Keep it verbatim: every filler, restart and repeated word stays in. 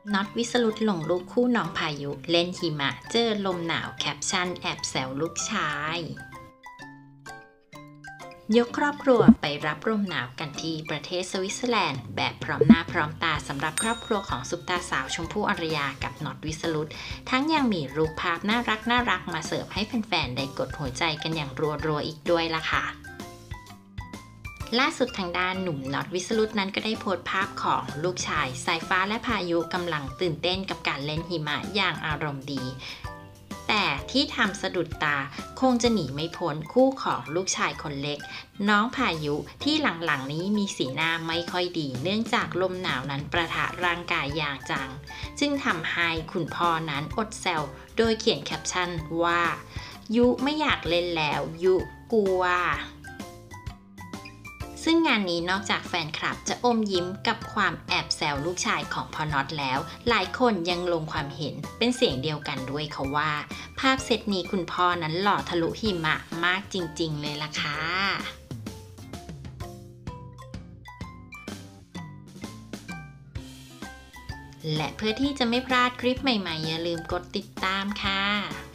น็อตวิสรุตลงรูปคู่น้องพายุเล่นหิมะเจอลมหนาวแคปชั่นแอบแซวลูกชายยกครอบครัวไปรับลมหนาวกันที่ประเทศสวิตเซอร์แลนด์แบบพร้อมหน้าพร้อมตาสำหรับครอบครัวของซุปตาสาวชมพู่อารยากับน็อตวิสรุตทั้งยังมีรูปภาพน่ารักน่ารักมาเสิร์ฟให้แฟนๆได้กดหัวใจกันอย่างรัวๆอีกด้วยล่ะค่ะล่าสุดทางด้านหนุ่มน็อตวิสรุตนั้นก็ได้โพสต์ภาพของลูกชายสายฟ้าและพายุกำลังตื่นเต้นกับการเล่นหิมะอย่างอารมณ์ดีแต่ที่ทำสะดุดตาคงจะหนีไม่พ้นคู่ของลูกชายคนเล็กน้องพายุที่หลังๆนี้มีสีหน้าไม่ค่อยดีเนื่องจากลมหนาวนั้นประทะร่างกายอย่างจังจึงทำให้คุณพ่อนั้นอดแซวโดยเขียนแคปชั่นว่ายุไม่อยากเล่นแล้วยุกลัวซึ่งงานนี้นอกจากแฟนคลับจะอมยิ้มกับความแอบแซวลูกชายของพ่อน็อตแล้วหลายคนยังลงความเห็นเป็นเสียงเดียวกันด้วยค่ะว่าภาพเซตนี้คุณพ่อนั้นหล่อทะลุหิมะมากจริงๆเลยล่ะค่ะและเพื่อที่จะไม่พลาดคลิปใหม่ๆอย่าลืมกดติดตามค่ะ